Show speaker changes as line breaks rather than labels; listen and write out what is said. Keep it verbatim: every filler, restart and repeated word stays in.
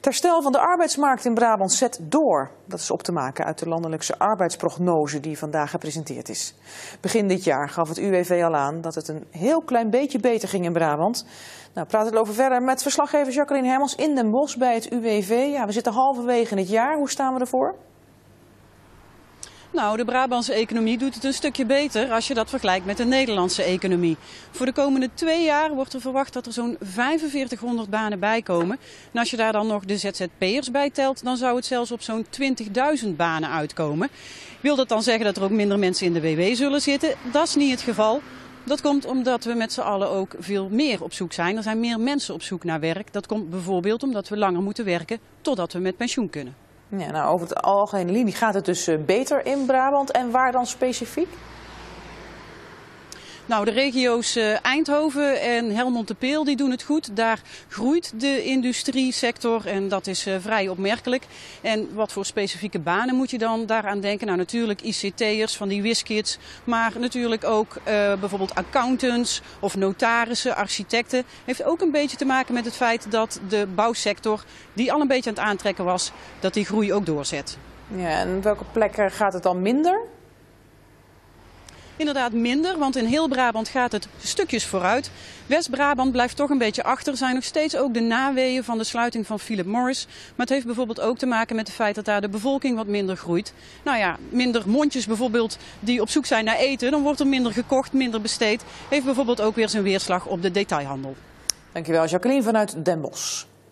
Het herstel van de arbeidsmarkt in Brabant zet door. Dat is op te maken uit de landelijkse arbeidsprognose die vandaag gepresenteerd is. Begin dit jaar gaf het U W V al aan dat het een heel klein beetje beter ging in Brabant. Nou, praat het over verder met verslaggever Jacqueline Hermans in Den Bosch bij het U W V. Ja, we zitten halverwege het jaar. Hoe staan we ervoor?
Nou, de Brabantse economie doet het een stukje beter als je dat vergelijkt met de Nederlandse economie. Voor de komende twee jaar wordt er verwacht dat er zo'n vijfenveertighonderd banen bijkomen. En als je daar dan nog de Z Z P'ers bij telt, dan zou het zelfs op zo'n twintigduizend banen uitkomen. Wil dat dan zeggen dat er ook minder mensen in de W W zullen zitten? Dat is niet het geval. Dat komt omdat we met z'n allen ook veel meer op zoek zijn. Er zijn meer mensen op zoek naar werk. Dat komt bijvoorbeeld omdat we langer moeten werken totdat we met pensioen kunnen.
Ja, nou, over het algemene linie gaat het dus beter in Brabant. En waar dan specifiek?
Nou, de regio's Eindhoven en Helmond de Peel die doen het goed. Daar groeit de industriesector en dat is vrij opmerkelijk. En wat voor specifieke banen moet je dan daaraan denken? Nou, natuurlijk I C T'ers van die whiskids, maar natuurlijk ook uh, bijvoorbeeld accountants of notarissen, architecten. Heeft ook een beetje te maken met het feit dat de bouwsector, die al een beetje aan het aantrekken was, dat die groei ook doorzet.
Ja, en op welke plekken gaat het dan minder?
Inderdaad minder, want in heel Brabant gaat het stukjes vooruit. West-Brabant blijft toch een beetje achter. Er zijn nog steeds ook de naweeën van de sluiting van Philip Morris. Maar het heeft bijvoorbeeld ook te maken met het feit dat daar de bevolking wat minder groeit. Nou ja, minder mondjes bijvoorbeeld die op zoek zijn naar eten. Dan wordt er minder gekocht, minder besteed. Heeft bijvoorbeeld ook weer zijn weerslag op de detailhandel.
Dankjewel Jacqueline vanuit Den Bosch.